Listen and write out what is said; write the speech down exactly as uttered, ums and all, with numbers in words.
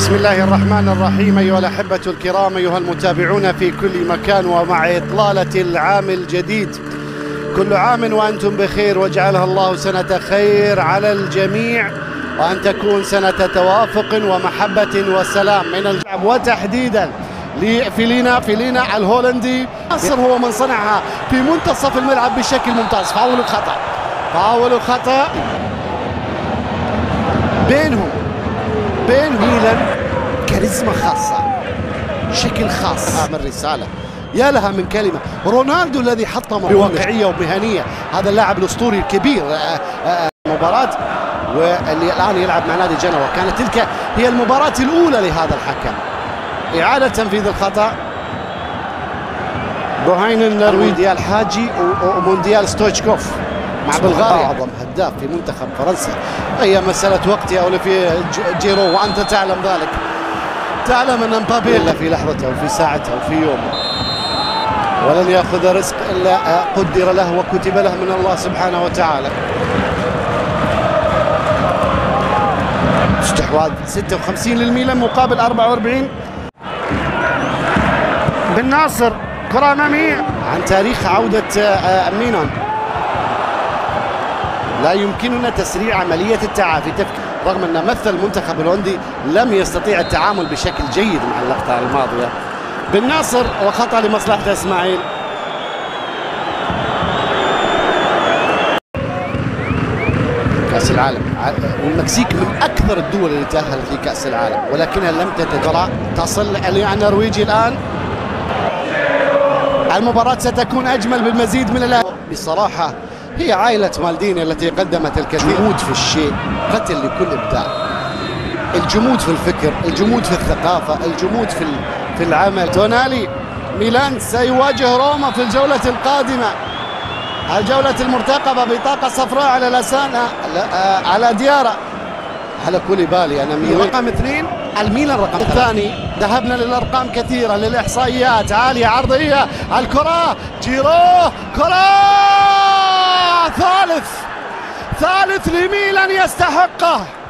بسم الله الرحمن الرحيم. أيها الأحبة الكرام، أيها المتابعون في كل مكان، ومع إطلالة العام الجديد، كل عام وأنتم بخير، واجعلها الله سنة خير على الجميع، وأن تكون سنة توافق ومحبة وسلام من الشعب، وتحديدا لفيلينا فيلينا الهولندي. ناصر هو من صنعها في منتصف الملعب بشكل ممتاز. فاول الخطأ فاول الخطأ بينهم بين ميلان كاريزما خاصة، شكل خاص. من رسالة يا لها من كلمة. رونالدو الذي حطم بواقعية ومهنية هذا اللاعب الأسطوري الكبير مباراة، واللي الآن يلعب مع نادي جنوة. كانت تلك هي المباراة الأولى لهذا الحكم. إعادة تنفيذ الخطأ. بوهين النرويجي الحاجي ومونديال ستويتشكوف مع بلغاريا، أعظم هداف في منتخب فرنسا. هي مسألة وقت يا أوليفيه جيرو، وأنت تعلم ذلك. تعلم أن مبابي إلا في لحظته أو في ساعته أو في يومه، ولن يأخذ رزق إلا قدر له وكتب له من الله سبحانه وتعالى. استحواذ ستة وخمسين للميلان مقابل أربعة وأربعين. بن ناصر كرة أمامية عن تاريخ عودة ميلان. لا يمكننا تسريع عملية التعافي، رغم أن مثل المنتخب الهولندي لم يستطيع التعامل بشكل جيد مع اللقطة الماضية. بن ناصر وخطأ لمصلحة إسماعيل. كأس العالم، والمكسيك من أكثر الدول اللي تأهلت لكأس العالم، ولكنها لم تتجرأ. تصل النرويجي الآن. المباراة ستكون أجمل بالمزيد من الأهداف. بصراحة هي عائلة مالديني التي قدمت الكثير. جمود في الشيء، قتل لكل إبداع. الجمود في الفكر، الجمود في الثقافة، الجمود في في العمل. تونالي. ميلان سيواجه روما في الجولة القادمة، الجولة المرتقبة، بطاقة صفراء على لسان على ديارة، على كوليبالي. أنا ميلان رقم اثنين، الميلان رقم الثاني. ذهبنا للأرقام كثيرة، للإحصائيات عالية. عرضية، الكرة، جيرو، كرة ثالث ثالث لميلان يستحقه.